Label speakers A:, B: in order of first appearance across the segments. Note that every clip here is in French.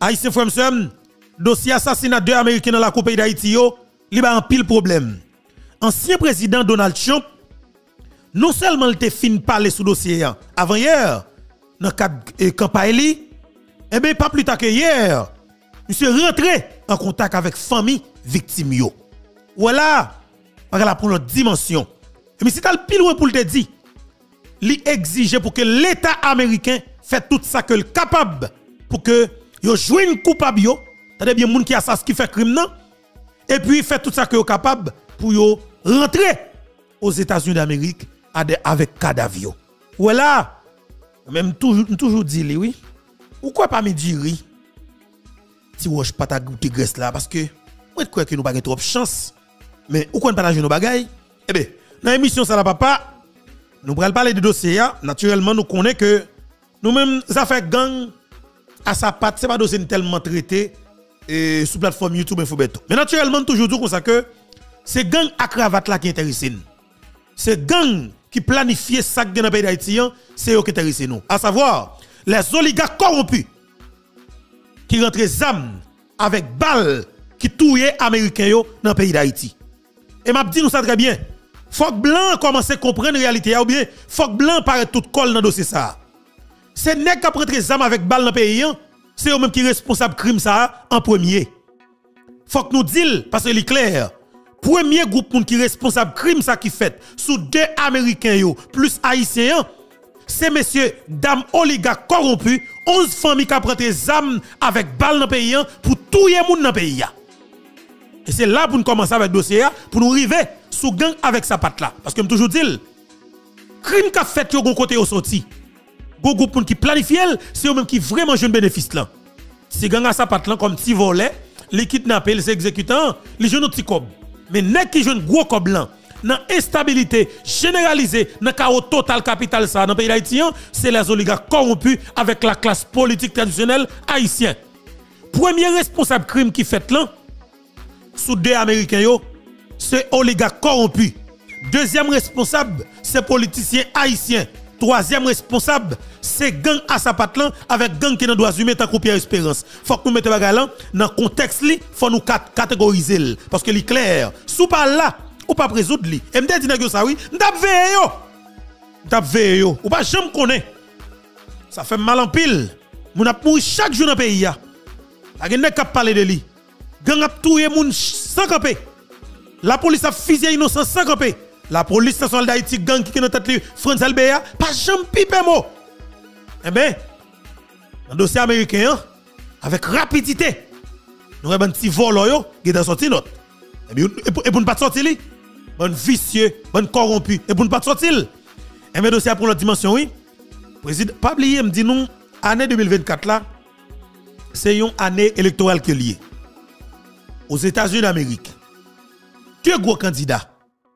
A: Haïtien frère m'sem, dossier assassinat de Américains dans la coupe d'Haïti yo, li ba un pile problème. Ancien président Donald Trump non seulement il te fin parler sous dossier avant hier dans cadre campagne li, et bien pas plus tard que hier, monsieur rentré en contact avec famille victime yo. Voilà, par pour notre dimension. Mais si tu as le pile loin pour te dire, li exige pour que l'État américain fait tout ça que le capable pour que yo joigne coupable yo, c'est-à-dire bien moun qui assassine qui fait crime non, et puis fait tout ça que yo capable pour yo rentrer aux États-Unis d'Amérique avec cadavre yo. Voilà, même toujours dit li oui. Pourquoi pas me dire oui? Si vous pas ta goûter graisse là parce que moi je crois que nous pas trop de chance. Mais où qu'on partage nos bagailles? Eh bien, dans l'émission ça la papa, nous allons parler de dossier. Naturellement, nous connaissons que nous-mêmes, ça fait gang à sa patte, ce n'est pas dossier tellement traité sur plateforme YouTube Infobeto. Mais naturellement, toujours dit comme ça que c'est gang à cravate là qui intéresse nous. C'est gang qui planifie ça dans le pays d'Haïti, c'est eux qui intéressent nous. À savoir, les oligarques corrompus qui rentrent les âmes avec balles qui tuent Américains dans le pays d'Haïti. Et m'a dit nous ça très bien. Faut que blanc commence à comprendre la réalité ou bien faut que blanc paraît tout col dans le dossier ça. C'est nèg qui prend des armes avec balle dans le pays, c'est eux même qui responsable crime ça en premier. Faut que nous disions parce que c'est clair. Premier groupe qui responsable crime ça qui fait sous deux Américains plus Haïtiens, c'est messieurs dames oligarques corrompus, 11 familles qui prend des armes avec balle dans le pays pour tout les monde dans le pays. Et c'est là pour nous commencer avec le dossier, pour nous arriver sous gang avec sa patte là. Parce que je toujours dis, crime qu'a fait yo gon côté au sorti. Go groupe qui planifie, c'est eux même qui vraiment jeune bénéfice là. Si gang à sa patte là comme petit volet, les kidnappés, les exécutants, les jeunes petits cob. Mais nek qui jeune gros cob blanc, dans instabilité généralisée, dans chaos total capital ça dans le pays d'Haïti, c'est les oligarques corrompus avec la classe politique traditionnelle haïtienne. Premier responsable crime qui fait là sous deux Américains, c'est oligarques corrompus. Deuxième responsable, c'est politiciens haïtiens. Troisième responsable, c'est gang à sa patlan avec gang qui dans droits humains tant que Pierre Espérance. Faut que nous mettions bagay là dans contexte li, faut nous catégoriser parce que li clair. Sous pas là ou pas résoudre li. Et m'te dit nèg ça oui, m't'ap veille yo. M't'ap veille yo. Ou pas jamais connaît. Ça fait mal en pile. Moun ap mouri chaque jour dans pays ya. A gen nèg k'ap parler de li. Gang ap touye moun sans camper. La police a fusillé innocent sans camper. La police nationale d'Haïti gang qui dans tête France Albert pas jamais pipe mot. Eh ben dans le dossier américain avec rapidité nous avons un petit vol yo qui est sorti notre. Et pour ne pas sortir li bon vicieux, bon corrompu et pour ne pas sortir. Et mais dossier pour notre dimension oui. Président pas oublier me dit nous année 2024 là c'est une année électorale qui est liée aux États-Unis d'Amérique. Deux gros candidats.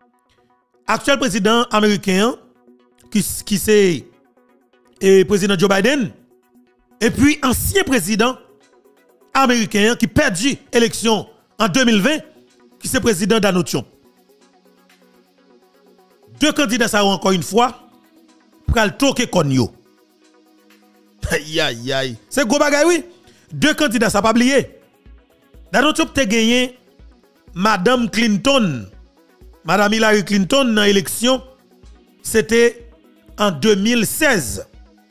A: Actuel président américain qui c'est président Joe Biden et puis ancien président américain qui perdu élection en 2020 qui c'est président Donald Trump. Deux candidats ça encore une fois pour le toquer kon yo. Aïe aïe aïe. C'est gros bagay oui. Deux candidats ça pas oublier. Donald Trump a gagné Madame Clinton. Madame Hillary Clinton dans l'élection, c'était en 2016.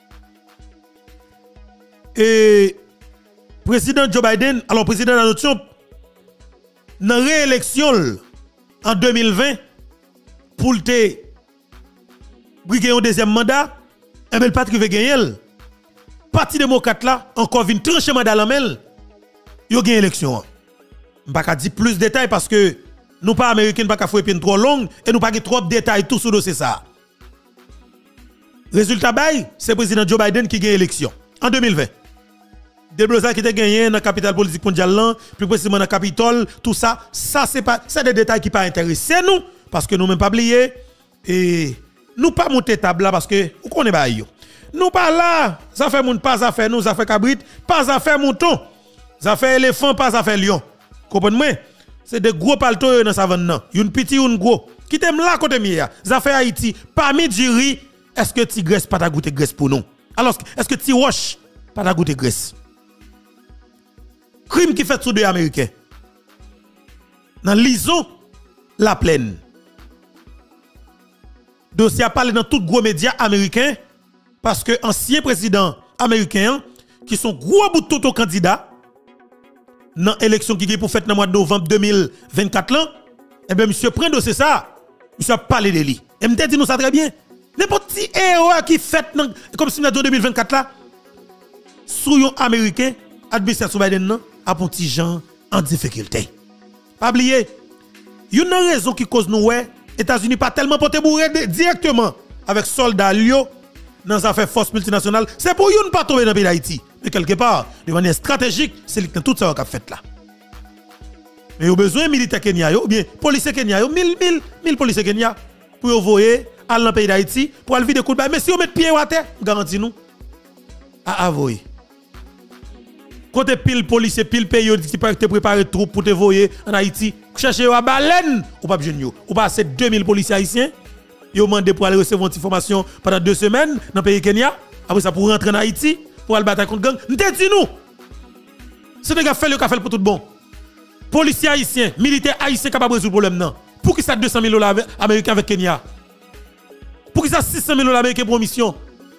A: Et président Joe Biden, alors président Donald Trump, dans réélection en 2020, pour te briguer un deuxième mandat, et bien pas de gagner. Parti démocrate là, encore vient trancher mandat la mel, yo gagné l'élection. Je ne vais pas dire plus de détails parce que nous pas américains pas faire peine trop longue et nous pas trop de détails tout sur dossier ça. Résultat bail, c'est président Joe Biden qui gagne l'élection en 2020. Déblosa qui a gagné dans la capitale politique mondiale, plus précisément dans le Capitole, tout ça, c'est des détails qui pas intéressent nous parce que nous même pas oublier et nous pas monter table là parce que on connaît pas yo. Nous pas là, ça fait moun pas affaire nous, ça fait cabrit, pas affaire mouton. Ça fait éléphant, pas affaire lion. Comprenez-moi? C'est des gros paltos dans savane nan. Une petit une gros. Qui t'aime là côté mia. Ça fait Haïti, parmi du riz, est-ce que ti graisse pas ta goûter graisse pour nous? Alors est-ce que ti wash pas ta goûter graisse? crime qui fait sous deux Américains. Dans l'ISO, la plaine. Dossier a parlé dans tout gros médias américains parce que ancien président américain qui sont gros bout de tout candidat dans l'élection qui est pour faire dans le mois de novembre 2024 là, eh bien monsieur prend dossier ça, monsieur a parlé de lui. Et me dit nous ça très bien. N'importe qui erreur qui fait comme si nous en 2024 là sous un américain administration Biden a un petit gens en difficulté. Pas oublier, une raison qui cause nous États-Unis pas tellement porté bourré directement avec soldats lio dans les affaires forces multinationales, c'est pour ne pas tomber dans le pays d'Haïti. Mais quelque part, de manière stratégique, c'est tout ça qu'on a fait là. Mais il y a besoin de militaires kenyans, ou bien policiers kenyans, 1000 policiers kenyans pour envoyer à le pays d'Haïti pour aller vider coup de balle. Mais si on met pied à terre, garantis nous à avouer. Côté pile policier, pile pays qui te préparer troupe pour te voyer en Haïti, chercher à baleine ou pas besoin ou pas assez 2000 policiers haïtiens. Ils ont demandé pour aller recevoir une formation pendant 2 semaines dans le pays Kenya. Après ça pour rentrer en Haïti pour aller battre contre gang. Nous dit nous. C'est des gars fait le café pour tout bon. Policiers haïtiens, militaires haïtiens capables de résoudre le problème non. Pour qui ça 200 000 $ américains avec Kenya? Pour qui ça 600 000 $ américains pour mission?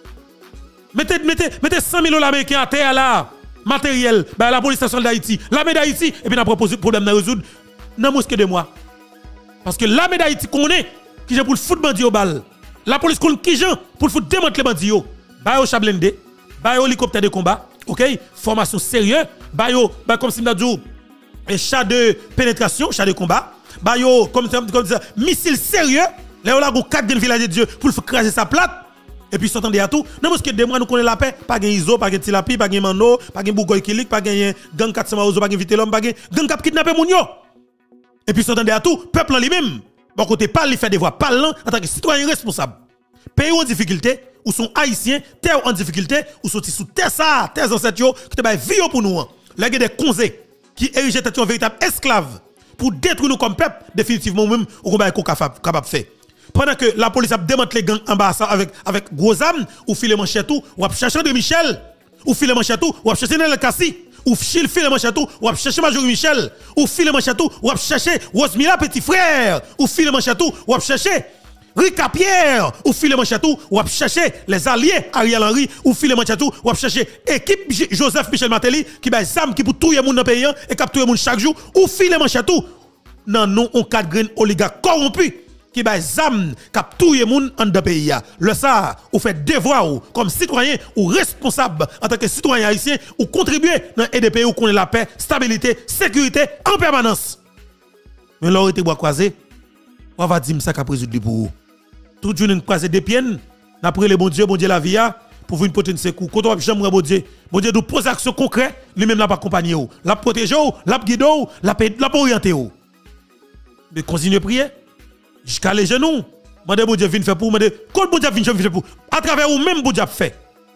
A: Mettez 100 000 $ américains à terre là. Matériel, bah, la police nationale d'Haïti, l'armée d'Haïti, et puis on a proposé le problème de résoudre dans moins que 2 mois. Parce que l'armée d'Haïti connaît qui j'ai pour le foot bandi au bal. La police connaît qui j'ai pour le foot démanteler bandi au. Bah au chablende, bah au hélicoptère de combat, OK? Formation sérieuse, bah comme si on a dit chat de pénétration, chat de combat, bah comme ça missile sérieux, là on a 4 grands villages de Dieu pour le craser sa plate. Et puis s'entendez à tout. Non parce que des mois nous connaissons la paix, pas gain iso, pas gain tilapi, pas gain mano, pas gain bougoy kilik, pas gain gang 400 maozo, pas gain vitelom, pas gain gang cap kidnapper moun yo. Et puis s'entendez à tout, peuple en lui-même. Bon côté parle, il fait des voix parlant en tant que citoyen responsable. Pays en difficulté ou sont haïtiens, terre en difficulté ou sont sous terre ça, terre ancêtres yo qui te bail vie pour nous. Là des conseils qui érigent tête en véritable esclave pour détruire nous comme peuple définitivement même ou qu'on capable faire. Pendant que la police a démantelé les gangs en bas avec gros armes, ou filer manchette ou a chercher de Michel, ou filer manchette ou a chercher Nel Kassi, ou filer manchette ou a chercher Major Michel, ou filer manchette ou a chercher Rosmila petit frère, ou filer manchette ou a chercher Rika Pierre, ou filer manchette ou a chercher les alliés Ariel Henry, ou filer manchette ou a chercher équipe Joseph Michel Matéli qui ba zam qui pour tout le monde dans pays et capturer monde chaque jour, ou filer manchette non non on 4 graines oligarques corrompus qui ba zam k'ap touye moun en de pays. Le ça ou fait devoir ou comme citoyen ou responsable en tant que citoyen haïtien ou contribuer dans aider pays où connaît la paix, stabilité, sécurité en permanence. Mais là été bois croisé, on va dire ça qu'a résoudre pour vous. Tout journée croiser des pieds, après le bon Dieu la vie pour vous une porter un secours. Quand on va jamais bon Dieu nous pose action concrète, lui même l'a pas accompagner ou, l'a protéger ou, l'a guider ou, l'a orienter ou. Mais continuez à prier. Jusqu'à les genoux, mandez bon Dieu vient faire pour, mandez quand bon Dieu vient faire pour, à travers ou même bon Dieu fait.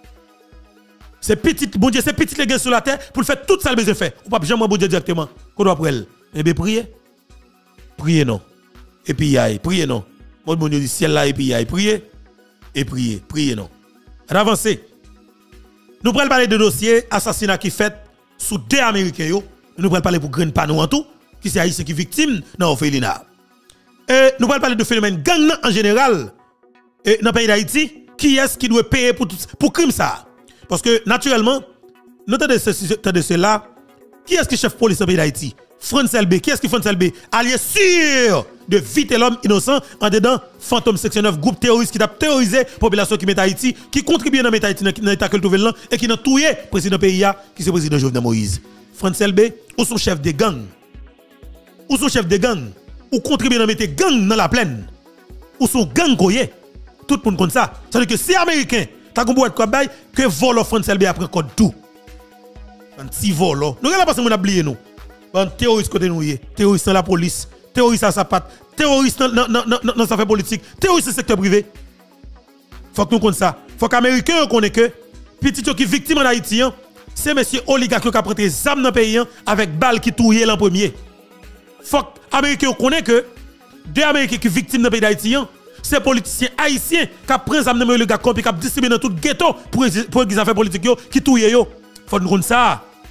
A: C'est petit, bon Dieu, c'est petit les gars sur la terre pour faire tout ça le besoin fait. Ou pas jamais bon Dieu directement. Qu'on doit prier. Eh bien priez. Priez non. Et puis aïe, priez non. Mon bon Dieu du ciel là et puis aïe, priez et priez, priez non. Avancer. Nous allons parler de dossier assassinat qui fait sous 2 Américains yo. Nous allons parler pour Green Pano en tout, qui c'est haïtien qui victime dans Orphelinat. Et nous allons parler de phénomène gang en général et dans le pays d'Haïti, qui est-ce qui doit payer pour crime ça? Parce que naturellement, nous avons de cela, qui est-ce qui chef police dans le pays d'Haïti? France LB, qui est-ce qui France LB? Allié sûr de vite l'homme innocent en dedans, Fantôme Section 9, groupe terroriste qui a terrorisé la population qui met Haïti, qui contribue dans Haïti dans l'état que le là et qui a tué le président pays qui est le président Jovenel Moïse. France LB, ou son chef de gang? Ou son chef de gang? Ou contribuer à mettre gang dans la plaine, ou son gang goye, tout le monde comme ça. C'est-à-dire que si Américain, t'as compris quoi bail, que volo France LB après code tout. Un petit volo. Nous regardons pas si on a oublié nous. Un terroriste côté nous, terroriste dans la police, terroriste à sa patte, terroriste dans sa fait politique, terroriste dans le secteur privé. Faut que nous connaissions ça. Faut qu'Américains connaissent que petit qui victime en Haïti, c'est monsieur oligarque qui a prêté des armes dans le pays avec balle qui touye l'an premier. Faut que Américains connaissent que 2 Américains qui sont victimes dans le pays d'Haïti, c'est politiciens haïtiens qui prennent les armes dans le gars et qui distribuent dans tout le ghetto pour qu'ils aient fait politique qui touye yo. Faut nous connaître ça.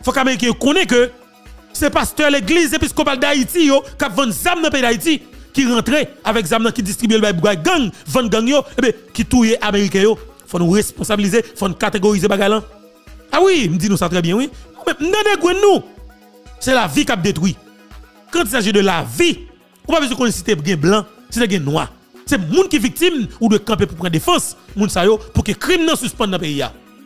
A: faut qu'Américains connaissent que c'est pasteur l'église épiscopale d'Haïti qui vend zam dans le pays d'Haïti qui rentre avec zam qui distribue le gang, vend gang yo, qui touye Américains yo. Faut nous responsabiliser, faut nous catégoriser bagalan. Ah oui, me dit nous ça très bien oui. Mais nous, c'est la vie qui a détruit. Quand il s'agit de la vie, on pas besoin qu'on cite blanc, c'est des noir. C'est moun qui victime ou de camper pour prendre défense, moun sa yo pour que crime non suspende dans le pays.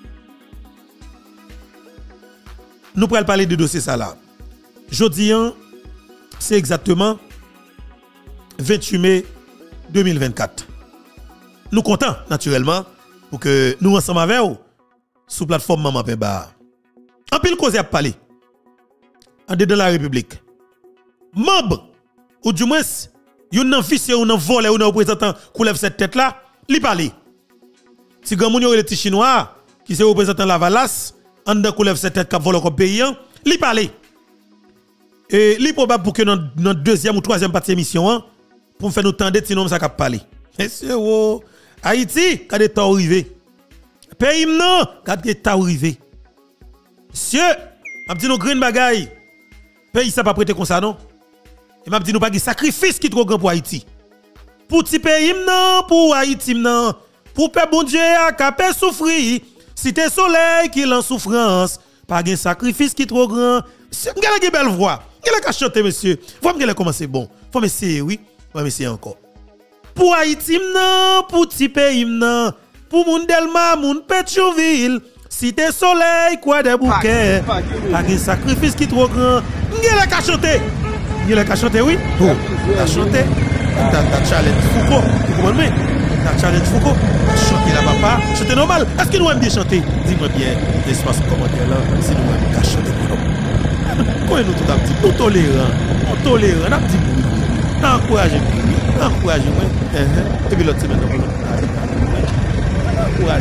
A: Nous pourrons parler de dossier ça là. Jodi, c'est exactement 28 mai 2024. Nous comptons naturellement pour que nous ensemble avec vous sous plateforme Maman Pemba. En pile cause à parler. En dedans la République. Membre ou du moins yon nan vicieux ou nan volé ou nan représentant qui lève cette tête là, li parler. Si grand moun yo le petit chinois qui c'est représentant la Valas, en dedans qui lève cette tête qui vole comme paysan, li parler. Et li probable pour que dans deuxième ou troisième partie émission pour me faire nous tendre sinon ça cap parler. Monsieur Haïti, quand est arrivé. Pays non, quand est arrivé. Monsieur, m'a dit nous green bagay. Pays ça pas prêter comme ça non. Et m'a dit nous pas de sacrifice qui trop grand pour Haïti. Pour petit pays non, pour Haïti non. Pour peuple bon Dieu a capé souffrir. Si t'es soleil qui en souffrance, pas de sacrifice qui trop grand. Monsieur, m'gale belle voix. Il a chanter monsieur. Faut m'gale commencer bon. Faut m'essayer oui, faut m'essayer encore. Pour Haïti non, pour petit pays non. Pour moun Delma, moun Pétionville. Si t'es soleil, quoi des bouquets. Pas de sacrifice qui trop grand. M'gale ka chanter. Il a chanté, oui. Oh, t'as chanté. T'as challenge Foucault. Tu comprends bien? T'as challenge Foucault. Chanter là, papa. Chanter normal. Est-ce que nous aimons bien chanter? Dis-moi bien, l'espace commentaire là, si nous aimons bien chanter pour nous. Comment nous tout à petit? Nous tolérants. On tolérant. On a petit bruit. On encourage. On encourage. Et puis l'autre semaine, on encourage.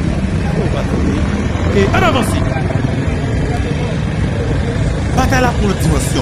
A: Et on avance. Bataille là pour notre dimension.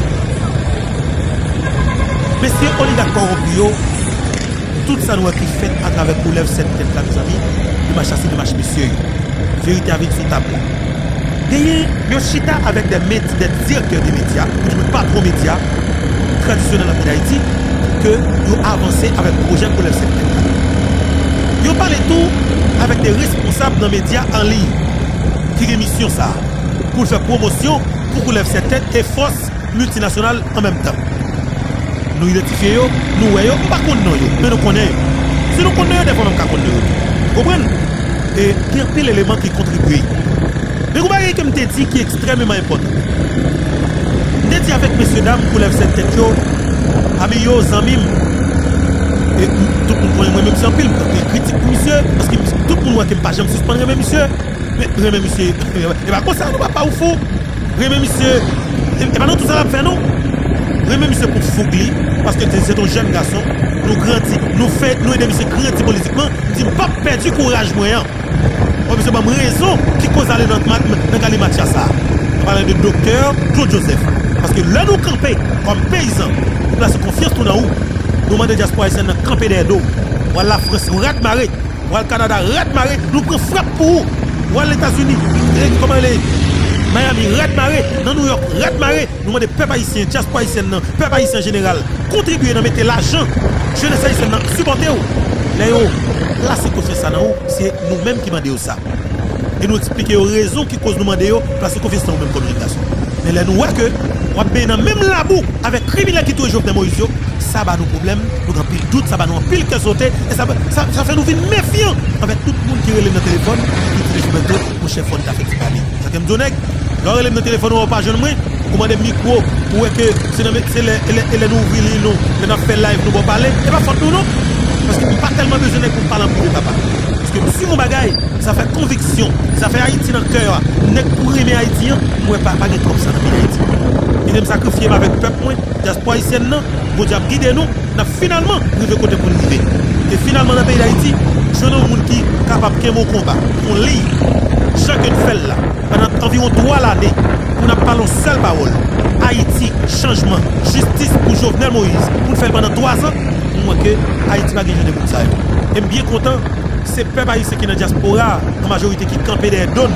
A: Messieurs oligarques corrompus, tout ça nous qui fait à travers pour lève cette tête là, mes amis, de ma chasse de marche, messieurs. Vérité avec ce tableau. D'ailleurs, yo chita avec des directeurs des médias, ou pas trop médias, traditionnels en Haïti, que yo avancé avec le projet pour lève cette tête là. Yo parlé tout avec des responsables dans les médias en ligne, qui émission ça, pour faire promotion, pour lève cette tête et force multinationale en même temps. Nous identifions, nous voyons, pas qu'on nous, mais nous connaissons. Si nous connaissons, des fois, nous connaissons. Vous comprenez? Et il y a plein d'éléments qui contribuent. Mais vous voyez que je te dis qui est extrêmement important. Je te dis avec messieurs, dames, pour lever cette tête, amis, amis, et tout le monde connaît moi-même, c'est un pile, critique pour monsieur, parce que tout le monde voit que je ne pas jamais suspendre, monsieur. Mais, monsieur, et pas comme ça, nous ne pas ou fou. Monsieur, et pas nous tout ça, faire non. Même monsieur pour Fougli, parce que c'est un jeune garçon, nous grandis, nous aidons monsieur grandir politiquement, nous pas perdu courage moyen. Monsieur m'a raison qui cause aller dans le Mathias ça. On parle de docteur Claude Joseph. Parce que là nous camper comme paysans, nous plaçons confiance tout dans où. Nous demandons diaspora haïtienne de camper des dos. Voilà la France, rat marée. Voilà le Canada, rat marée. Nous prenons frappe pour vous. Voilà les États-Unis, comment les Miami, rat marée, dans New York, rat marée, nous demandons peuple haïtien, diaspora haïtienne, peuple haïtien en général, contribuer à mettre l'argent, jeunesse haïtienne, supporter vous. Là, c'est confiance ça, c'est nous-mêmes qui demandons ça. Et nous expliquer les raisons qui causent nous demander, parce que confiance dans nous-mêmes communication. Mais là, nous voyons que, on va bien dans même la boue, avec criminels qui touchent Jovenel Moïse, ça va nos problèmes, nous avons pile doute, ça va nous pile que sauter, et ça fait nous vivre méfiants avec tout le monde qui relève notre téléphone, qui utilise le méthode, mon chef, on t'a fait parler. Ça me donne, quand relève notre téléphone, on va pas jeune moi, on m'a des micros, ou est que c'est les nous ouvrir, nous fait live, nous va parler, et pas faute nous, non? Parce que pas tellement besoin pour parler pour papa. Parce que si mon bagaille, ça fait conviction, ça fait Haïti dans le cœur, n'est pour aimer Haïtien, moi pas de trop ça dans Haïti. Il aime sacrifier avec le peuple, moi, diaspora haïtienne, non, bon Dieu guide nous, n'a finalement arrivé côté pour nous vivre. Et finalement dans le pays d'Haïti, je n'ai monde qui est capable de au combat. On lit, chacun fait là, pendant environ 3 années, on n'a pas une seule parole. Haïti, changement, justice pour Jovenel Moïse. Pour faire pendant 3 ans, moi que Haïti va gagner des pour ça. Et bien content, c'est peuple haïtien qui est dans la diaspora, en majorité qui campait des dons et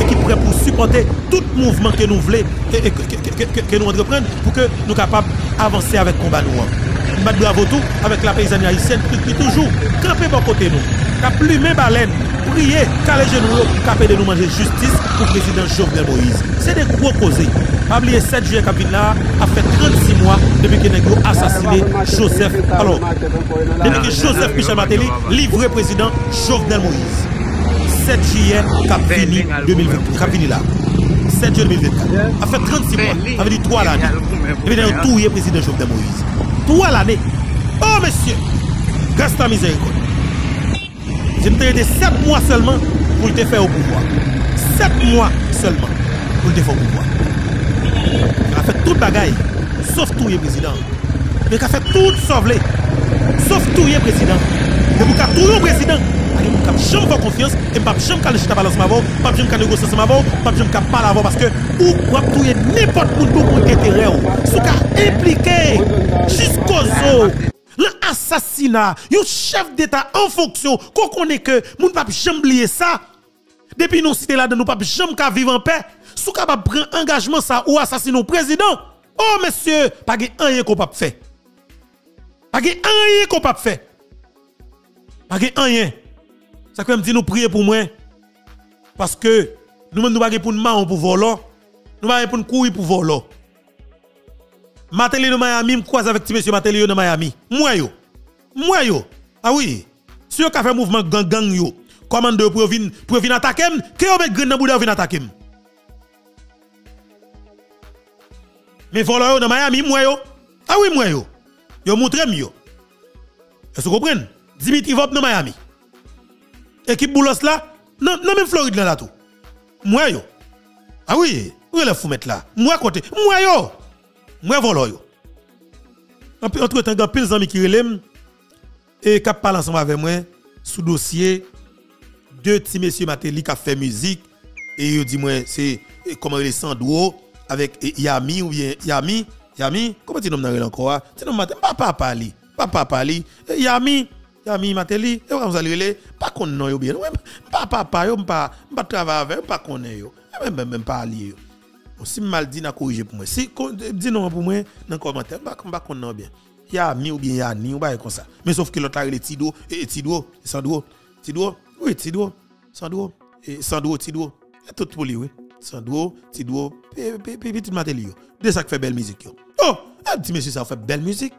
A: qui prêt pour supporter tout mouvement que nous voulons que nous entreprendre pour que nous capables d'avancer avec le combat nous. Nous bravo tout avec la paysanne haïtienne qui toujours camper bon côté nous. Cap plumer baleine, prier, caler genoux, cap de nous manger justice pour le président Jovenel Moïse. C'est des gros causés. Pas oublier 7 juillet Capilla a fait 36 mois depuis que nous avons assassiné Joseph. Alors, depuis que Joseph Michel Martelly livré président Jovenel Moïse. 7 juillet cap fini 2020, cap fini là. 7 juillet 2024. A fait 36 mois, ça veut dire 3 l'année. Et puis nous avons tout le président Jovenel Moïse. 3 l'année. Oh monsieur, grâce à la miséricorde. Je me traité 7 mois seulement pour te faire au pouvoir. 7 mois seulement pour te faire au pouvoir. Il a fait tout le bagaille, sauf tout le président. Il a fait tout sauver, sauf tout le président. Et pour tout le président, il ne peut jamais avoir confiance, et ne peut jamais aller balance ma voix, pas jamais négocier ma voix, pas jamais parler avant parce que ou quoi tout n'importe où pour intérêt, sous cas impliqué jusqu'aux os. L'assassinat, un chef d'État en fonction, qu'on connaît que nous ne pouvons jamais oublier ça. Depuis nous citer là, nous ne pouvons jamais vivre en paix. Si nous ne prendre engagement ça ou assassiner le président, oh monsieur, pas de rien qu'on peut faire. Pas de rien qu'on peut faire. Pas de rien. Ça peut me dire nous prier pour moi. Parce que nous ne pouvons pas pour nous pour voler. Nous ne pouvons pas pour nous courir pour voler. Martelly de Miami, je croise avec monsieur Martelly de Miami. Moi yo. Ah oui. Si vous avez fait mouvement gang yo, commande pour venir attaquer, que vous avez grenade pour venir attaquer. Mais voilà yo de Miami, moi yo. Ah oui, moi yo. Yo montre yo. Est-ce que vous comprenez? Dimitri Vop de Miami. Équipe Boulos là, non même Floride là tout. Moi yo. Ah oui, où est le fou mettre là? Moi côté. Moi yo. Moi voilà yo. Entre temps pile zami qui relèm et qui parle ensemble avec moi sous dossier deux petits messieurs Martelly qui a fait musique et yo dit moi c'est comment les Sandro avec Yami ou bien Yami comment tu nommes encore tu nommes papa parler Yami Martelly et vous allez pas qu'on non yo bien papa yo pas travailler avec pas connait yo même pas lié. Si mal dit n'a corriger pour moi. Si dis non pour moi dans commentaire pas qu'on bien. Yami ou bien Yani ou pas comme ça. Mais sauf que l'autre a les Tido et Sandro. Oui Tido. Sandro et Tido. Tout pour lui oui. Sandro, Tido, petit Martelly. De ça qui fait belle musique yo. Oh, petit monsieur ça fait belle musique.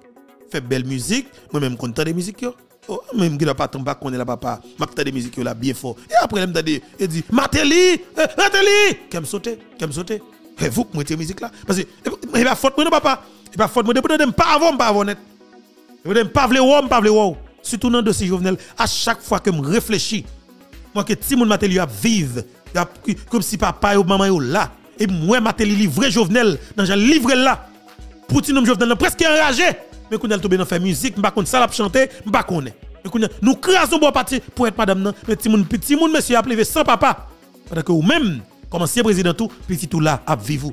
A: Moi même content de musique yo. Oh, même qui n'a pas tomber qu'on est là papa. M'acteur de musique là bien fort. Et après il dit Martelly, qu'aime sauter. Et vous qui mettez musique là parce que il va faute moi papa. Il va faute moi de pas avant net. Je pas vle wow. Surtout dans dossier Jovenel, à chaque fois que je réfléchis, moi que ti moun Martelly a vivre, comme si papa ou maman yo là et moi Martelly livré Jovenel dans j'ai livré là. Pour ti nom Jovenel presque enragé, mais qu'on a tomber dans faire musique, m'pa konn ça l'a chanter, m'pa connait. Mais nous crasons bon parti pour être madame nan, mais petit moun monsieur a levé sans papa. Parce que ou même comme ancien président tout, petit tout là à vivre.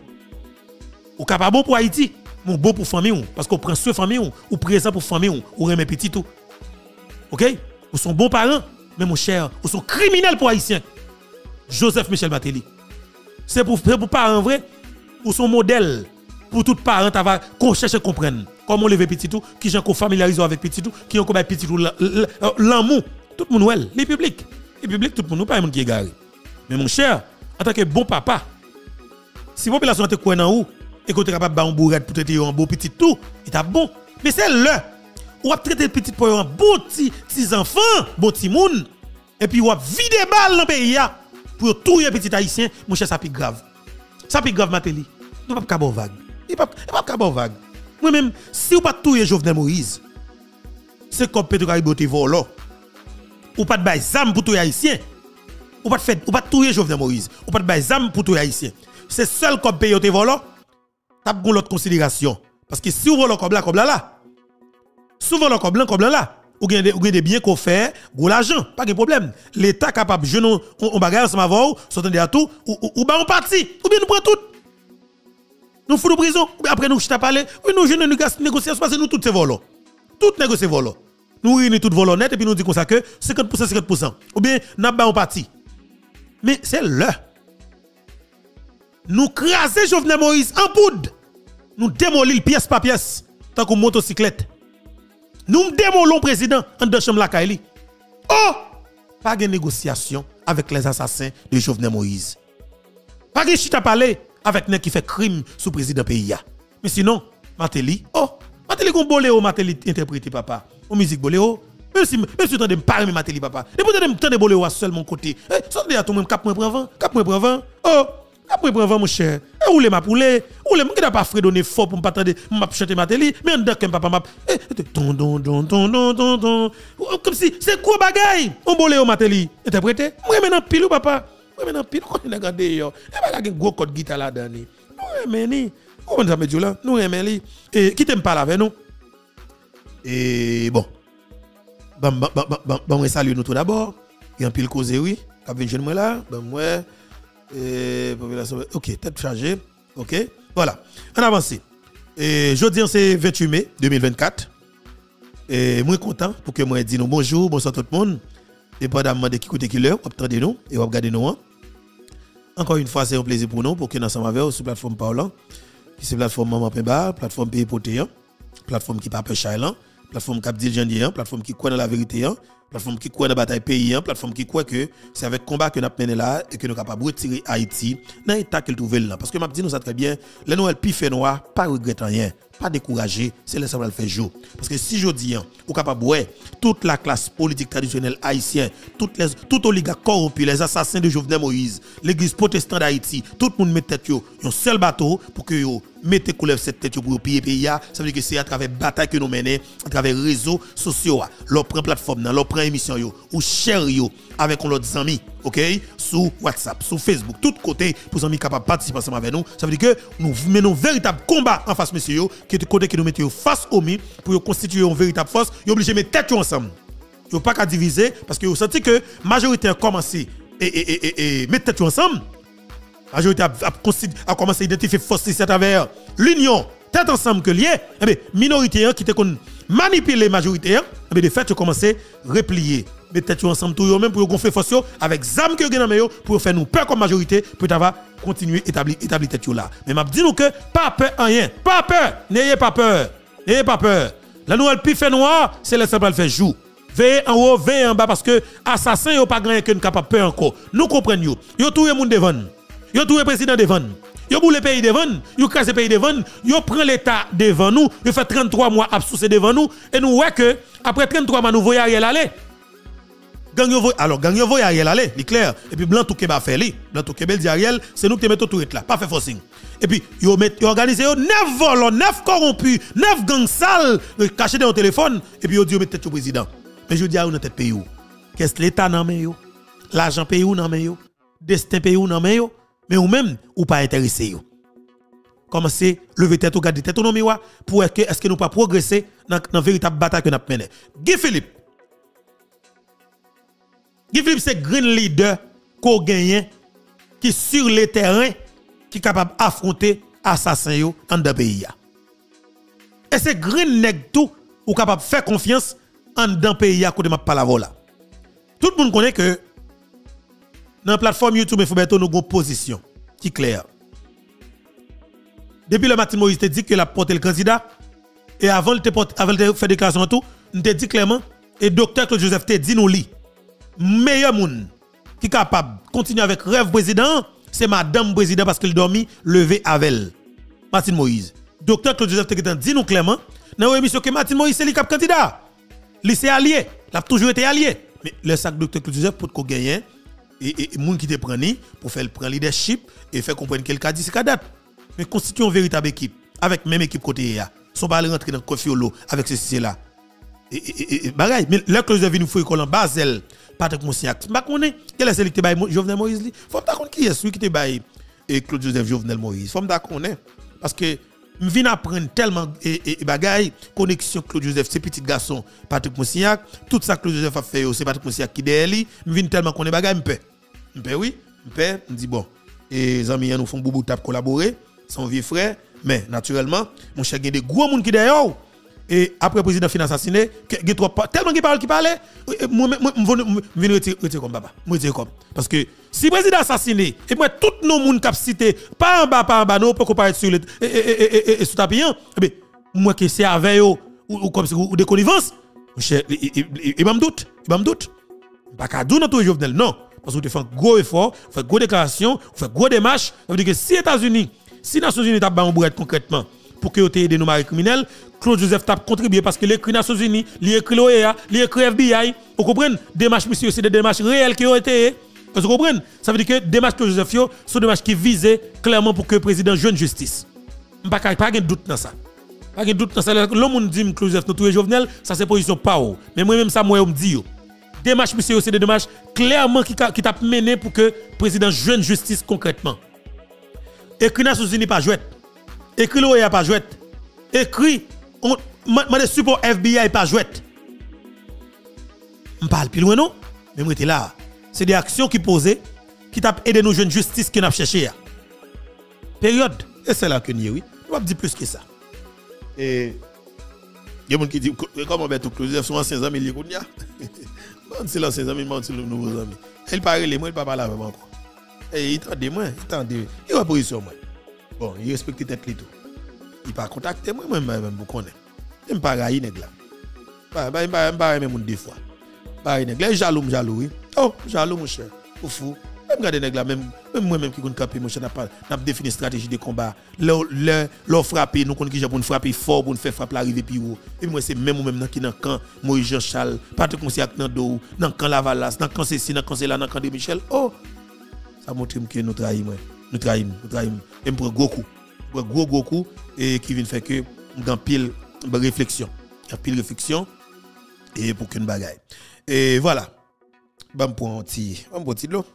A: Ou capable bon pour Haïti, mon bon pour famille parce qu'on prend soin famille ou présent pour famille ou remet petit tout. OK? Ou sont bons parents, mais mon cher, ou sont criminels pour haïtiens. Joseph Michel Martelly. C'est pour parents vrai ou son modèle pour tout parent va qu'on cherche comprendre comment on lever petit tout, qui j'en familiarise avec petit tout, qui on combat petit tout l'amour, tout le monde les publics tout le monde pas monde qui est garé. Mais mon cher, en tant que bon papa, si la population te connaît en haut et que tu es capable de faire un bourrette pour traiter un beau petit tout, il est bon. Mais c'est là où tu traiter petit pour un bon petit enfant, bon petit monde, et puis ou vider balle dans le pays pour tout les petits haïtiens, mon cher, ça pique grave. Ça pique grave, Martelly. Nous ne pouvons pas vague. Il ne peut pas vague. Moi-même, si vous ne pouvez pas tout Jovenel Moïse, c'est comme Pedro Caribote volo. Ou pas de bail zam pour tout haïtien. Ou pas tout Jovenel Moïse. Ou pas de bail zam pour tout haïtien. C'est seul comme pays te volo. T'as gon l'autre considération parce que si vous volez comme là souvent le comme là ou gagne des biens qu'on fait gros l'argent pas de problème l'état capable jeune on bagarre ensemble avant s'entendre à tout ou ba on parti ou bien nous prend tout nous fout de prison après nous chita parler oui nous jeunes négociation parce que nous tout c'est volant tout négocier volant nous réunir tout volant net et puis nous dit comme ça que 50% ou bien n'a ba on parti mais c'est là nous craser Jovenel Moïse en poudre. Nous démolir pièce par pièce, tant qu'une motocyclette. Nous démolons le président en deux chambres la Kaili. Oh! Pas de négociation avec les assassins de Jovenel Moïse. Pas de chita parler avec les qui fait crime sous président pays. Mais sinon, Matéli, oh! Matéli qu'on boléo, Matéli interprété papa. Ou musique boléo. Même si tu t'en de parler Matéli papa. Et pour t'en de boléo à seul mon côté. Eh, sortez à tout même cap moins prend cap moins prend oh! Après prendre mon cher. Et où les m'a poulé, où les m'ont pas fredonné fort pour me attendre m'a chanter Matéli, mais en que papa m'a comme si c'est quoi bagaille on bolé au Matéli interprété moi maintenant pile ou papa moi maintenant pile on regarder yo et pas gagner gros code guitare là dedans nous aimons ni on ça me dit là nous aimons li et qui t'aime parler avec nous et bon on salue nous tout d'abord il y a un pile cause oui qui vient jeune moi là ben moi population OK tête chargée OK voilà on avance et jeudi c'est 28 mai 2024 et moi content pour que moi dis nous bonjour bonsoir tout le monde dépendamment de qui côté qui l'heure attendez nous et regardez nous encore une fois c'est un plaisir pour nous pour que nous ensemble avec sur plateforme Parlant qui c'est plateforme Maman Pemba plateforme Pays Potéan plateforme qui pas peur Chailan plateforme Cap Dil Jandian plateforme qui croit dans la vérité plateforme qui croit dans la bataille pays, plateforme qui croit que c'est avec combat que nous avons mené là et que nous sommes capables de retirer Haïti dans l'état qu'elle trouve là. Parce que m'a dit nous ça très bien, les Noël pi noir, pas regretter rien, pas décourager, c'est le savoir le faire jour. Parce que si je dis, ou capable ouais, toute la classe politique traditionnelle haïtienne, tout oligarque corrompu, les assassins de Jovenel Moïse, l'église protestante d'Haïti, tout le monde met tête yo un seul bateau pour que yo mettez couleur cette tête pour piller pays. Ça veut dire que c'est à travers bataille que nous menons, à travers réseaux sociaux, leur prend plateforme, leur prend émission yo, ou share yo avec leurs amis, OK? Sur WhatsApp, sur Facebook, tout côté pour amis capables de participer ensemble avec nous. Ça veut dire que nous menons un véritable combat en face monsieur yo, qui est côté que nous mettons face au mi pour constituer une véritable force, yo obligé mettre tête ensemble. Yo pas qu'à diviser parce que vous sentez que majorité a commencé et mettre tête ensemble. La majorité a commencé à identifier force à travers l'union, tête ensemble que lié, et bien, minorité qui te manipuler les majorités, et bien, de fait, tu commences à replier. Mais tête ensemble, tout même pour gonfler force avec zam que vous avez pour faire nous peur comme majorité, pour continuer à établir tête là. Mais je dis nous que pas peur, rien, pas peur, n'ayez pas peur, n'ayez pas peur. La nouvelle pi fait noir, c'est le simple fait jour. Veillez en haut, veillez en bas, parce que assassin, il n'y a pas grand que nous capable peur encore. Nous comprenons, yo tout le monde devant. Yo tout le président devant. Yo boule le pays devant, yo crase le pays devant, yo prend l'état devant nous, yo fait 33 mois absous devant nous et nous voyons que après 33 mois nous voyons Ariel aller. Gang yo voyons Ariel aller, c'est clair. Et puis blanc tout keba fait li. Blanc tout keba dit Ariel, c'est nous qui mettons tout là, pas fait forcing. Et puis yo organisé 9 volants, 9 corrompus, 9 gangs sales cachés dans le téléphone et puis yo dit yo mettre tête au président. Mais je dis à nous tête pays où? Qu'est-ce que l'état nan men yo? L'argent pays où nan men yo? Destin pays où nan men yo? Mais ou même ou pas intéressé yo. Commencez lever tête ou garder tête au miroir pour est-ce que nous pas progresser dans véritable bataille que nous mené. Guy Philippe c'est grand leader qu'on gagne qui sur le terrain qui capable affronter assassin yo dans le pays. Et c'est grand nèg tout ou capable faire confiance en dans pays à côté m'a pas la vola. Tout le monde connaît que dans la plateforme YouTube, il faut mettre nos position qui est claire. Depuis le matin, Moïse te dit que la porté le candidat. Et avant de faire déclaration en tout, il te dit clairement, et docteur Claude Joseph te dit nous li. Meilleur monde qui est capable de continuer avec rêve président, c'est madame président parce qu'il dormi levé avec elle. Martin Moïse. Docteur Claude Joseph te dit nous clairement, dans l'émission que Martin Moïse c'est le cap candidat. Il c'est allié. Il a toujours été allié. Mais le sac docteur Claude Joseph pour qu'on gagne. Et moun qui te prenne pour faire le leadership et faire comprendre quel cas dit c'est date. Mais constituer une véritable équipe avec même équipe côté ya. Sont pas aller rentrer dans Kofiolo avec ceci là. Et bagaille mais là que je viens nous faire école en Basel Patrick Moussiak. Pas connait quel est celui qui te bail Jovenel Moïse li. Faut pas connait qui est celui qui te bail et Claude Joseph Jovenel Moïse. Faut pas connait parce que je viens apprendre tellement et bagaille connexion Claude Joseph c'est petit garçon Patrick Moussiak tout ça Claude Joseph a fait c'est Patrick Moussiak qui derrière lui je viens tellement connait bagaille m'pé oui m'pé me dit bon et les amis nous font boubou tap collaborer son vieux frère mais naturellement mon cher il y a des gros monde qui derrière et après le président fin assassiné, tellement qu'il parle, moi je vais retirer comme papa. Moi je comme. Parce que si le président assassiné, et moi tout nos monde qui cité, pas en bas, non, pour paraître sur le sous tapis, moi qui c'est avec eux, ou comme si ou des connivences, il m'a doute. Pas qu'à dire dans tout Jovenel, non. Parce que vous faites un gros effort, vous faites une grosse déclaration, vous faites une grosse démarche. Ça veut dire que si les États-Unis, si les Nations Unies tapent un bourrette concrètement pour que vous ayez des maris criminels, Claude Joseph tape contribué parce que les Nations Unies, les écrit l'OEA, les écrit FBI, vous comprenez? Démarches, monsieur, c'est des démarches réelles qui ont été. Vous comprenez? Ça veut dire que démarches Claude Joseph sont des démarches qui visent clairement pour que le président joue justice. Pas de doute dans ça. Pas de doute dans ça. L'homme dit Claude Joseph, notre Jovenel, ça c'est position pas haut. Mais moi-même, ça, moi, on me dit. Démarche, monsieur, c'est des démarches clairement qui t'a mené pour que le président joue justice concrètement. Écrit Nations Unies pas jouet. Écrit l'OEA pas jouet. Écrit, des support FBI pas jouet. Je parle plus loin, non? Mais moi, j'étais là. C'est des actions qui posent, qui t'a aidé nos jeunes justice qui n'a cherché. Période. Et c'est là que nous, oui. On va dire plus que ça. Et il y a des gens qui disent, comment on va tout closer, sont anciens amis, il y a. C'est l'ancien ami, c'est le nouveau ami. Il parle les moi, il ne parle pas avec moi encore. Et il tente moi, il va position moi. Bon, il respecte tête tout. Il pas contacter moi, même vous connaissez. Il me parle à nèg là. Il me parle même deux fois. Pas nèg là, jaloux, oui. Oh, jaloux mon cher. Ou fou. Même garder nèg là même moi-même qui connais camper mon cher n'a défini stratégie de combat. Leur frapper, nous connaissons qui pour nous frapper fort pour nous faire frapper l'arrivée puis haut. Et moi c'est même qui dans camp Moïse Jean-Charles, Patrick Monsiak dans dos, dans camp Lavalas, dans camp Ceci, dans camp Cela, dans camp de Michel. Oh, ça montre que nous trahissons. Nous trahissons. Et me prend gros coup et qui vient faire que dans pile réflexion. Il y a pile réflexion et pour qu'une bagaille. Et voilà. Bam pour un petit de l'eau.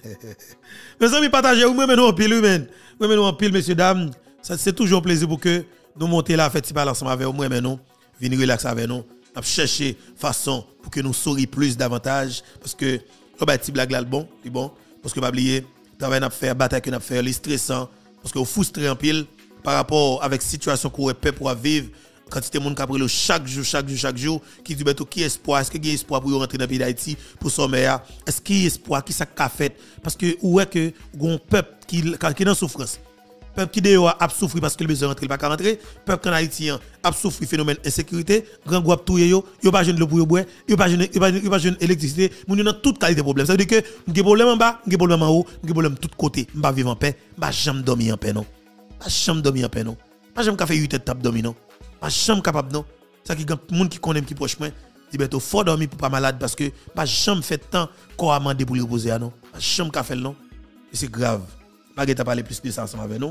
A: Mes amis, partagez, vous mettez nous en pile, messieurs, dames. C'est toujours un plaisir pour que nous montions la fête ensemble avec vous, mais nous, venir relaxer avec nous, chercher façon pour que nous sourions plus davantage. Parce que le petit blague là, bon, parce que pas oublier, travail n'a faire, bataille que n'a faire, les stressant, parce que vous frustrez en pile par rapport avec la situation qu'on est pour vivre. Quantité de monde qui a pris chaque jour, qui dit qui espoir, est-ce qu'il y a espoir pour rentrer dans le pays d'Haïti pour sommer, est-ce qu'il y a espoir, qui ça a fait, parce que où est que un peuple qui est en souffrance, peuple qui dehors a souffert parce que le besoin rentrer, il pas rentrer, peuple en Haïtien a souffert phénomène insécurité, grand groupe tout yo pas jeune le pour yo boire, yo pas jeune électricité, moun yo dans toute qualité de problème. Ça veut dire que m'gè problème en bas, m'gè problème en haut, m'gè problème de tous côtés, m'pa vivre en paix, m'pa jamais dormir en paix non. Pas jamais dormir en paix non. Pas jamais faire 8 heures table dormir non. Pas jamais capable non. Ça qui monde qui connaît qui proche moi, dit ben faut dormir pour pas malade parce que pas jamais fait temps qu'on a demandé pour reposer non. Pas jamais qu'a fait non. Et c'est grave. Baguette a parlé plus de ça ensemble avec nous.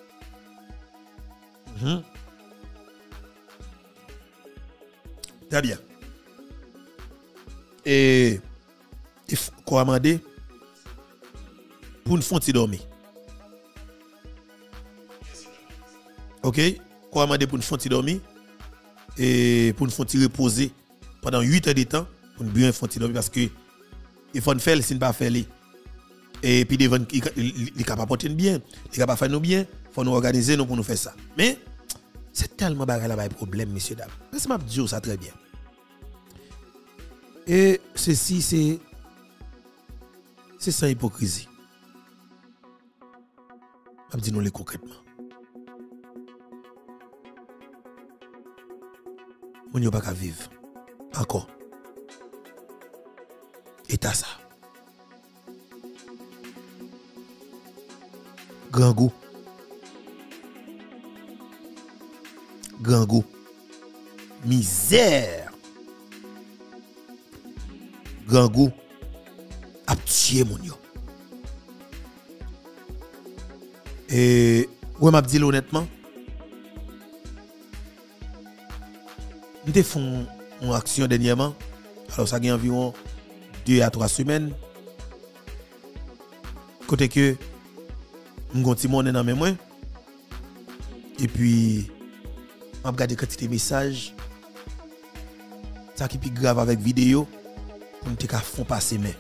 A: Très bien. Et qu'on a demandé pour une fonte dormir. OK? Qu'on a demandé pour une fonte dormir et pour une fonte reposer pendant 8 heures de temps pour bien fonte dormir parce que il faut faire s'il ne pas faire et puis devant il est capable porter bien, il est capable faire nous bien, faut nous organiser nous pour nous faire ça. Mais c'est tellement bagarre là problème messieurs dames. Laissez-moi dire ça très bien. Et ceci c'est sans hypocrisie. Je dis nous les concrètement. On n'y a pas qu'à vivre. Encore. Et t'as ça. Grand goût. Grand goût. Misère. Grand goût. A tué mon yo. Et ouais m'a dit honnêtement. Nous avons fait une action dernièrement. Alors ça a environ 2 à 3 semaines. Côté que nous avons petit monde dans mes mains. Et puis je regarde quantité de messages. Ça qui est plus grave avec vidéo pour nous faire passer main.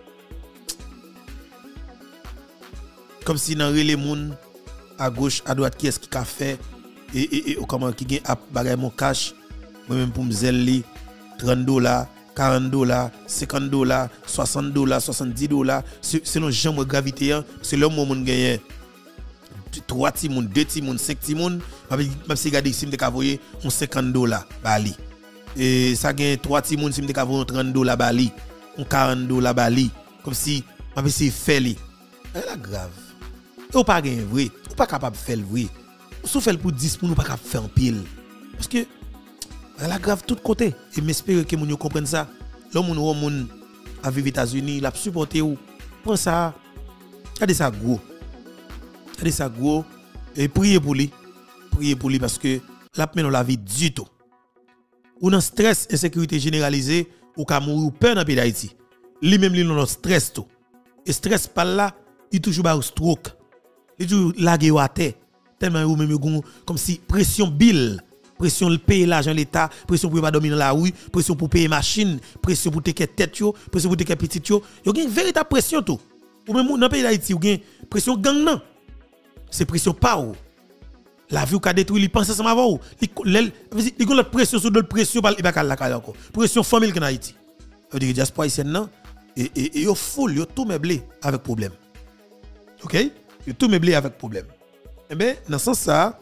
A: Comme si dans les gens à gauche, à droite, qui est-ce qui a fait et comment qui gagne à bagaille mon cash. moi-même pour me zèle $30, $40, $50, $60, $70, selon jambe gravité, c'est le moment où on gagne 3 timoun, 2 timoun, 5 timoun, même si regardez si me voyez on $50 bali. Et ça gagne 3 timoun si me voyez $30 bali, on $40 bali, comme si même si fait li. Elle grave. Ou pas gagne vrai, ou pas capable faire vrai. Ou fait pour 10 pour nous pas capable faire en pile. Parce que elle a grave de tous côtés. Et j'espère que vous comprenez ça. L'homme ou à vivre aux États-Unis, il a supporté ou. Prends ça. Regardez ça gros. Regardez ça gros. Et priez pour lui. Priez pour lui parce que là, maintenant, la vie du tout. Ou dans stress, insécurité généralisée, ou qu'à mourir peur dans le pays d'Haïti. Lui-même, il a stress tout. Et stress par là, il toujours un stroke. Il toujours lagué à terre. Tellement ou même comme si pression bill. Pression de payer l'argent de l'État, pression pour ne pas dormir dans la rue, pression pour payer machine, pression pour te tête, pression pour te petit. Il y a une véritable pression tout. Ou même dans le pays d'Haïti, il y a une pression gang non. C'est pression pas ou. La vie ou ka détruit, il pense ensemble avant ou. Il y a une pression sur d'autres pression, il n'y a pas la encore. Pression famille en Haïti. Ça veut dire que diaspora haïtienne non. Et il full, il tout meublé avec problème. OK? Il tout meublé avec problème. Eh bien, dans ce sens ça,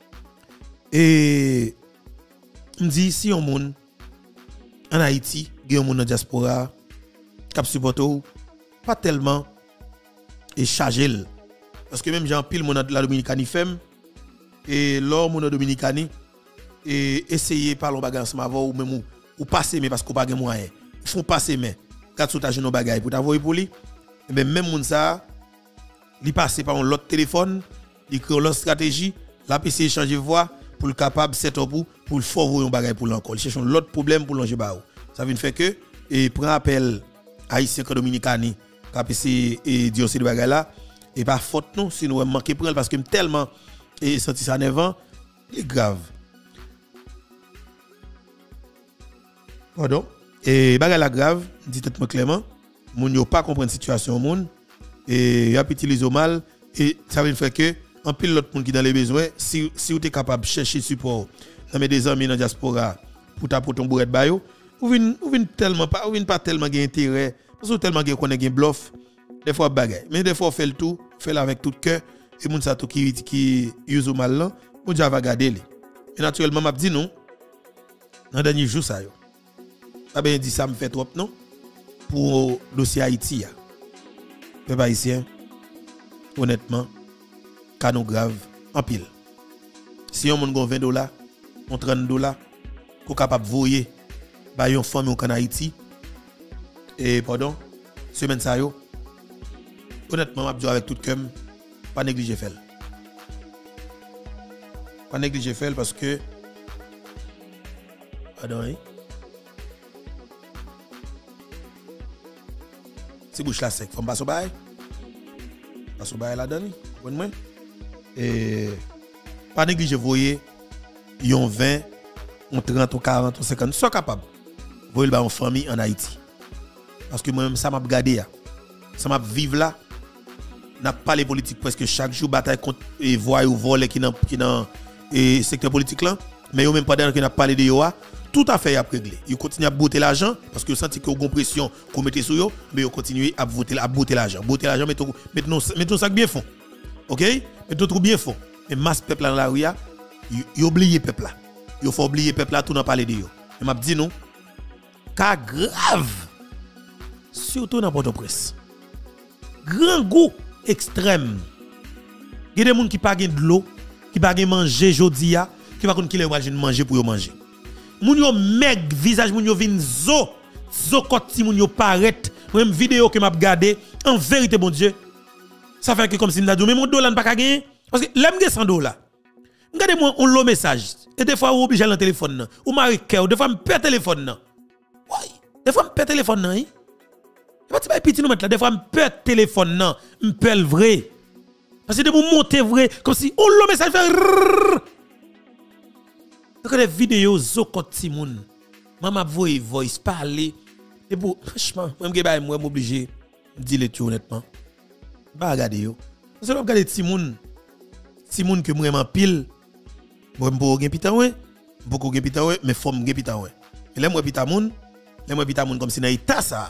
A: et me dit si on monde en Haïti, il y a un monde dans diaspora qui supporte pas tellement et chargé parce que même j'ai un pile monde de la Dominicanie femme et l'homme monde Dominicanie et essayer par le bagage ensemble ou même ou passer mais parce qu'on pas de moyen. Ils font passer mais quand tu as nos bagages pour t'avoir pour lui et même monde ça il passe par l'autre téléphone, il crée l'autre stratégie, la PC changer voix pour le capable set up pour le forward un bagage pour l'encore. Il cherche l'autre problème pour l'enjeu ba. Ça veut faire que et prend appel haïtien dominicani KPC et dire ces bagage là et pas faute non si nous manquer prendre parce que tellement et senti ça nervant, c'est grave. Pardon. Et bagage la grave, dit tout clairement, moun yo pas comprendre situation moun et y a utiliser mal et ça veut faire que en pile l'autre monde qui dans les besoins si vous êtes capable de chercher support dans des amis dans la diaspora pour taper ton bourret bayo ou vinn tellement pas tellement gain intérêt parce que tellement connaît gain bluff des fois bagaille mais des fois fait le tout fait avec tout cœur et moun ça tout qui use mal là on déjà va garder lui et naturellement m'a dit non dans dernier jour ça yo pas bien dit ça me fait trop non pour dossier Haïti peuple haïtien honnêtement canon grave en pile. Si on a $20, on $30, qu'on capable de voyer, bah yon famille en Haïti. Et pardon, semaine ça yo. Honnêtement, m'a dit avec tout cœur, pas négliger faire. Pas négliger faire parce que pardon, hein? Si bouche la sec, faut pas so bail. Pas so bail là-dedans, bonne moi. Et pas négliger voyer yon 20 on 30 on 40 on 50 soit capable voyer ba en famille en Haïti parce que moi même ça m'a regardé ça m'a vivre là n'a pas les politiques presque chaque jour bataille contre et voyer ou voler qui dans et secteur politique là mais yo même pendant que n'a parlé de yo tout à fait y a réglé yo continue à botter l'argent parce que senti que gon pression qu'on mettait sur yo mais yo continue à botter l'argent mettons ça bien fond. OK? Mais d'autres bien font. Mais masse peuple dans la rue, il oublie peuple là. Il faut oublier peuple là tout n'a parler de yo. Et m'a dit non. Cas grave. Surtout dans Port-au-Prince. Grand goût extrême. Il y a des gens qui pas de l'eau, qui pas manger jodi a, qui pas qui les manger pour yo manger. Moun yo meg visage moun yo vin zo koti moun yo paraît. Même vidéo que m'a regardé en vérité bon Dieu. Ça fait que comme si nous avons dit, mais mon dollar n'a pas gagné. Parce que l'aime $100. Regardez-moi, on le message. Et des fois, on oblige à le téléphone. Ou marie cœur, des fois, on perd téléphone. Oui. Des fois, on perd téléphone. Il n'y a pas de petit nous mettre là. Des fois, on perd téléphone. On perd le vrai. Parce que de vous monter vrai, comme si on le message fait. Donc, des vidéos, zokot timoun. Maman, voice parler. Et pour, franchement, moi, je suis obligé de dire le tout honnêtement. Ba regarder yo. Parce que regarder Timoun que vraiment pile. Moi m'po gen pitan ouais. beaucoup gen pita ouais mais forme gen pita ouais. Et l'aime pita moun, l'aime pita moun comme si dans état ça.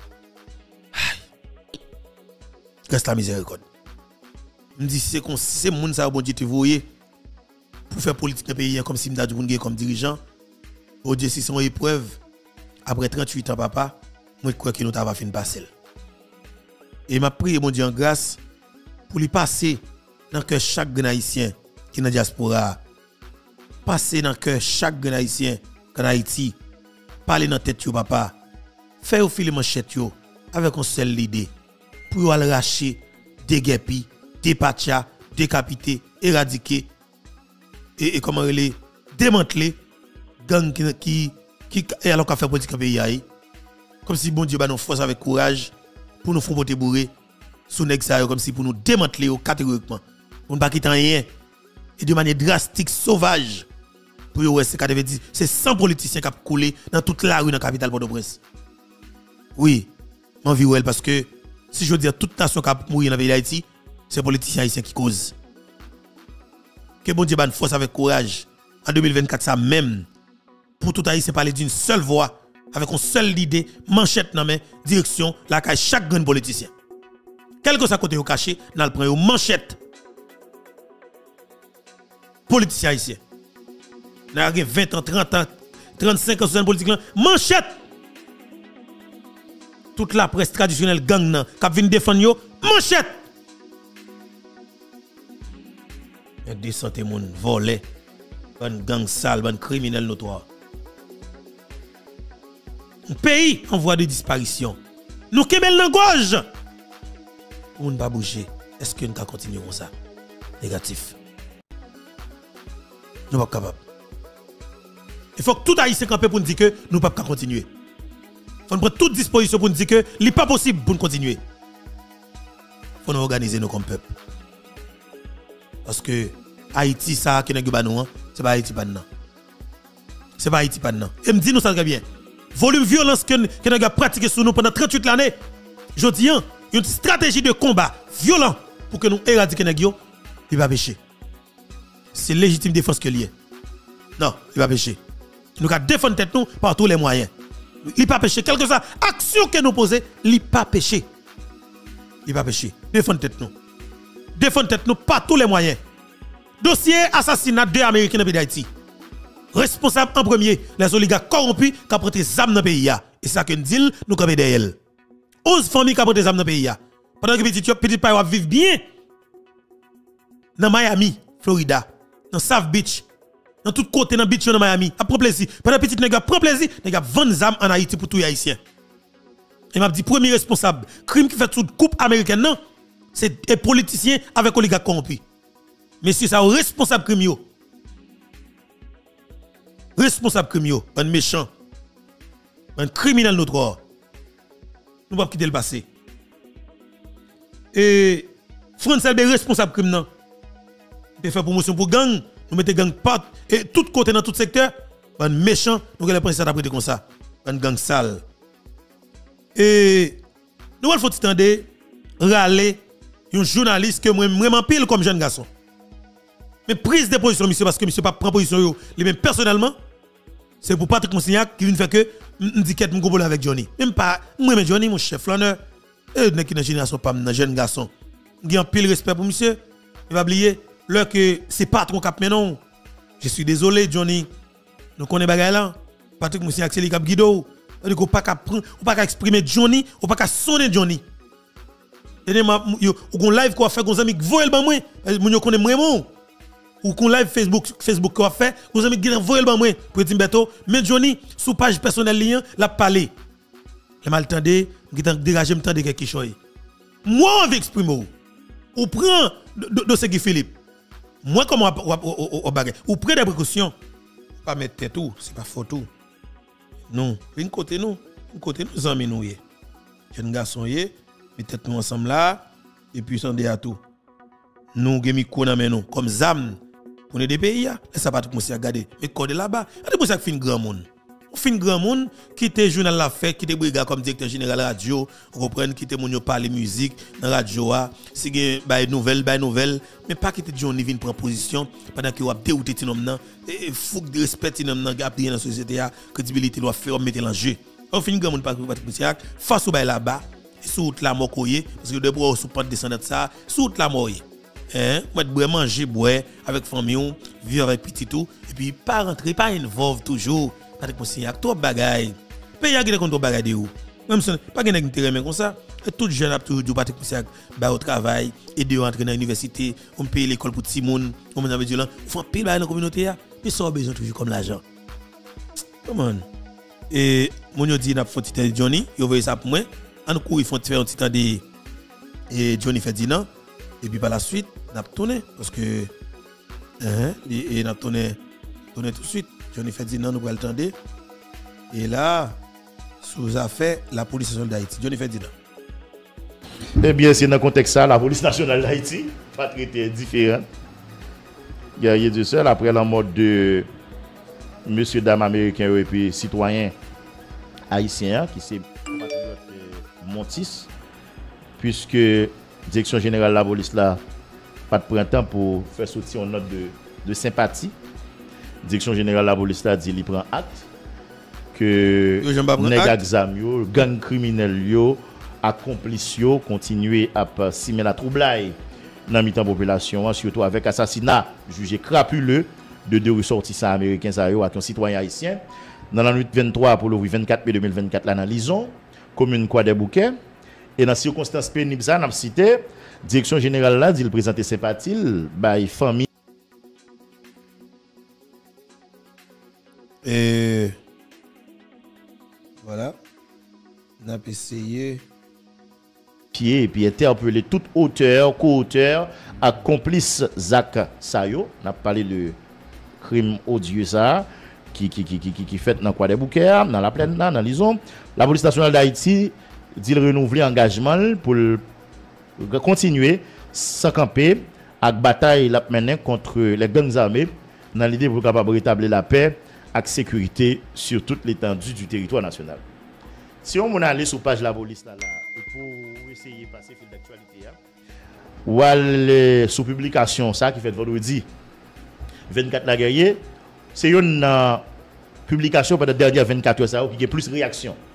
A: Reste la miséricorde. Me dit c'est comme si c'est moun ça bon Dieu te voyer pour faire politique dans pays comme si m'da du moun comme dirigeant. Au Dieu si son épreuve après 38 ans papa, moi je crois que nous t'a fin passer. Et m'a prié mon Dieu en grâce pour lui passer dans cœur chaque haïtien qui dans diaspora. Passer dans cœur chaque haïtien qui en Haïti. Parler dans tête yo papa. Faire au fil manchette yo avec une seule idée pour arracher, déguerpi, dépacha, décapiter, éradiquer et comment les démanteler gang qui alors qu'a fait politique pays comme si bon Dieu ba nous force avec courage pour nous faire porter bourré sous nèg ça comme si pour nous démanteler catégoriquement pour ne pas quitter rien et de manière drastique sauvage pour yo c'est 100 politiciens qui ont coulé dans toute la rue dans la capitale Port-au-Prince. Oui, m'envie ouais parce que si je veux dire toute nation qui a mouru dans le pays d'Haïti, c'est les politiciens haïtiens qui causent. Que bon Dieu ban force avec courage en 2024 ça même pour tout haïtien parler d'une seule voix avec une seule idée, manchette dans main, direction la caille chaque grand politicien. Quel que soit côté au caché, dans le prend manchette. Politicien haïtien. N'a 20 ans, 30 ans, 35 ans sur politique manchette. Toute la presse traditionnelle gang nan k'ap vinn défendre yo manchette. Et des santé moun volé, ban gang sale, ban criminel notoire. Un pays en voie de disparition. Nous kemel nan gorge. On ne pas bouger. Est-ce que nous ka continuer comme ça? Négatif. Nous pas capable. Il faut que tout haïtien campe pour nous dire que nous pas continuer. Il faut prendre toute disposition pour nous dire que ce n'est pas possible pour nous continuer. Il faut nous organiser nous comme peuple. Parce que Haïti, ça, qui n'est pas nous, c'est pas Haïti pas nous. C'est pas Haïti pas nous. Et me dit nous ça très bien. Volume violence que nous avons pratiqué sur nous pendant 38 années. Je dis, une stratégie de combat violent pour que nous éradiquions les gens, il va pécher. C'est légitime défense que lié. Non, il va pécher. Nous devons défendre tête nous par tous les moyens. Il pas péché. Quelle que soit action que nous posons, il pas péché. Il pas péché. Défendre tête nous. Défendre tête nous par tous les moyens. Dossier assassinat de Américains dans le pays d'Haïti. Responsable en premier, les oligarques corrompus qui ont prêté des armes dans le pays. Et c'est ça que nous disons, nous sommes derrière. 11 familles qui ont prêté des armes dans le pays. Pendant que petit pays vivent bien dans Miami, Florida, dans South Beach, dans tout côté dans beach dans Miami, à prendre plaisir. Pendant petit nèg prend plaisir, nèg vend des armes en Haïti pour tout haïtien. Et m'a dit premier responsable, crime qui fait sous coupe américaine non, c'est les politiciens avec oligarques corrompus. Monsieur ça responsable crime yo. Responsable crime yo, un méchant. Un criminel notoire. Nous pas quitter le passé. Et France est responsable crime non. Il fait promotion pour gang, nous mettons gang part et tout côté dans tout secteur, un méchant, nous allons penser ça d'après comme ça, un gang sale. Et nous il faut attendre râler un journaliste que moi vraiment pile comme jeune garçon. Mais prise de position monsieur parce que monsieur pas prend position lui-même personnellement, c'est pour Patrick Monsignac qui vient faire que me dit qu'être mon avec Johnny. Même pas moi mais Johnny mon chef l'honneur et qui dans génération pas un jeune garçon. Il a pile respect pour monsieur. Il va oublier là que c'est pas trop cap mais non. Je suis désolé Johnny. Nous connaissons bagay là. Patrick Monsignac c'est lui qui guido. On pas qu'à prendre, on pas qu'à exprimer Johnny, on pas qu'à sonner Johnny. Et on live quoi fait nos amis voyez le moi. Mon yo connaît vraiment. Ou qu'on live Facebook quoi fait, nos amis qui voyez le moi pour dire Beto, mais Johnny sous page personnelle lien la parler. Le mal tendé, qui t'en dégager me tendre quelque chose. Moi on veut exprimer ou prend dossier Guy Philippe. Moi comment au bagage, ou prend des précautions. Pas mettre tête tout, c'est pas photo. Non, une côté nous amis nous yé. Jeune garçon yé, mettez nous ensemble là et puis s'en à tout. Nous gemi kona nous comme zam pour des pays là, ça pas tout monsieur regarder. Mais code là-bas, on est pour ça fin grand monde. fin grand monde qui était journal la fait qui était brigade comme directeur général radio reprendre qui était mon yo parler musique dans radio si gen bay nouvelle mais pas qui était Johnny vinn prendre position pendant que a dérouté ti nom nan et faut de respect ti nom nan gap dans la société a crédibilité doit faire mettre en jeu on fin grand monde Patrick Messiac face au bay là-bas sous la mokoye parce que de bois sous pente descendante ça sous la moye moi de boire manger boire avec famille vivre avec petit tout et puis pas rentrer pas involve toujours Patrick Messiac trop bagaille pays a gagné contre bagaille de ou même si pas gagner intérêt comme ça et tout jeune a toujours Patrick Messiac ba au travail et de rentrer dans l'université on paye l'école pour petit monde on met violent faut payer dans la communauté mais ça a besoin toujours comme l'argent comment et mon yo dit n'a faut petit Johnny yo voyez ça pour moi en cours ils font faire un petit temps de et Johnny Ferdinand et puis par la suite n'a tourné parce que et n'a tourné tout de suite Johnny Ferdinand nous va le tendre et là sous affaire la police nationale d'Haïti Johnny Ferdinand.
B: Eh bien c'est dans le contexte ça la police nationale d'Haïti pas traité différent guerrier du seul après la mort de monsieur dame américain et puis citoyen haïtien qui c'est Montis puisque direction générale de la police là pas de printemps pour faire sortir une note de sympathie. Direction générale de la police là dit il prend acte que nèg exam yo gang criminel yo accomplice yo continuer à simer la troublai dans mi-temps population surtout avec assassinat jugé crapuleux de deux ressortissants américains ça yo à un citoyen haïtien dans la nuit 23 pour le 24 mai 2024 là dans Lison commune Croix des Bouquets et dans circonstances pénibles ça n'a cité direction générale là dit il présenter sympathie by famille
A: et voilà on a essayé
B: pied et puis interpeller tout auteur co-auteur accomplice Zach Sayo n'a parlé de crime odieux ça qui fait dans Croix des Bouquets dans la plaine là dans Lison la police nationale d'Haïti dit renouveler engagement pour continuer sans camper avec bataille la mener contre les gangs armés dans l'idée pour capable rétablir la paix et sécurité sur toute l'étendue du territoire national. Si on aller sur page la police là pour essayer de passer fil d'actualité ou aller sous publication ça qui fait vendredi 24 la guerrier c'est une publication pendant dernière 24 heures ça qui a plus réaction